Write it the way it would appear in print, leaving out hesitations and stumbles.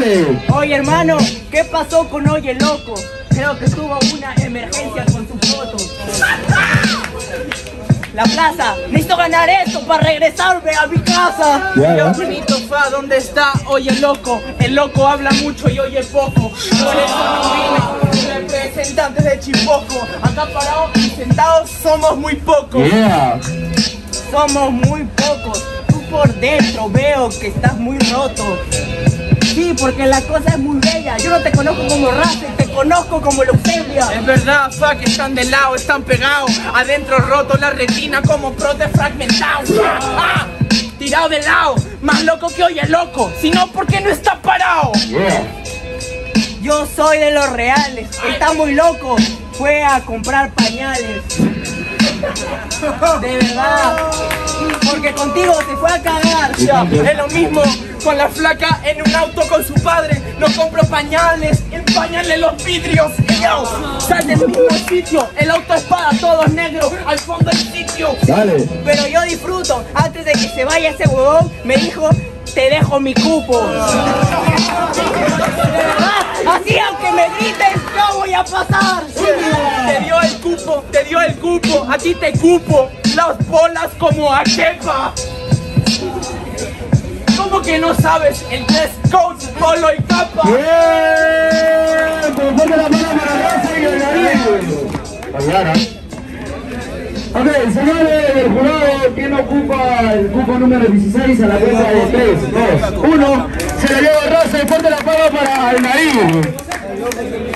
dale. Oye, hermano, ¿qué pasó con Oye Loco? Creo que tuvo una emergencia con su foto. La plaza, necesito ganar esto para regresarme a mi casa. Ya, Yo, ¿no? Benito Fa, ¿dónde está Oye Loco? El loco habla mucho y oye poco. Por eso no vine, representantes de Chipoco. Acá parados y sentados somos muy pocos. Yeah. Somos muy pocos. Tú por dentro veo que estás muy roto. Sí, porque la cosa es muy bella. Yo no te conozco como raza, te conozco como leucemia. Es verdad, fa, que están de lado, están pegados. Adentro roto la retina como prote fragmentado. ¡Ah! Tirado de lado, más loco que Oye Loco. Si no, ¿por qué no está parado? Yeah. Yo soy de los reales, está muy loco. Fue a comprar pañales. De verdad. Porque contigo se fue a cagar. Ya, es lo mismo con la flaca en un auto con su padre. No compro pañales, empañale los vidrios. Ellos, sal del mismo sitio. El auto espada, todo negro, al fondo del sitio. Dale. Pero yo disfruto. Antes de que se vaya ese huevón, me dijo, te dejo mi cupo. De verdad, así aunque me grites, yo voy a pasar. Te dio el cupo, a ti te cupo las bolas como a Kepa. ¿Cómo que no sabes el dress code, polo y capa? Bien. Pues ponte la mano para Raza y el Darío. Ayara. Ok, señores del jurado, ¿quién ocupa el cupo número 16 a la cuenta de 3, 2, 1? Se le lleva Raza y ponte la palma para el Darío.